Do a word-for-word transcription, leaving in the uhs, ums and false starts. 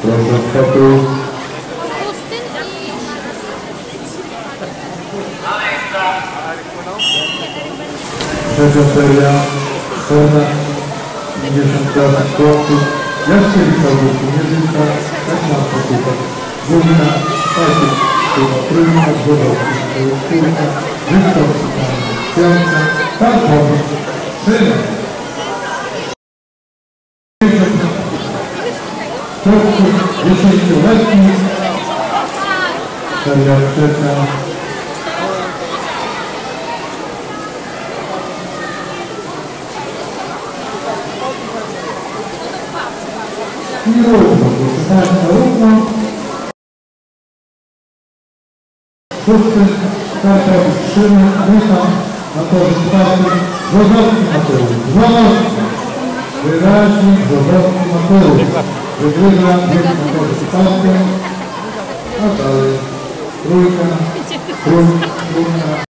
Proszę spokój. Trzecia seria, czternaście pięćdziesiąt chłopców. Jak chcieli kogoś Mierzyca, jak ma posłuchać. Górna, Pajczyk, Trójka, Głodowski, Czwórka, Wystąpka, Piątka, Tarkowa, Syna. Chłopców dziesięcioletnich, seria trzecia. I równo, proszę Państwa, równo. Szósty, Kasia Szymy, Rycha, na torze czwartym, Brzozowski Mateusz. Brzozowski. Wyraźnie Brzozowski Mateusz. Wygrywa bieg na torze czwartym, a dalej trójka, trójka, trójka.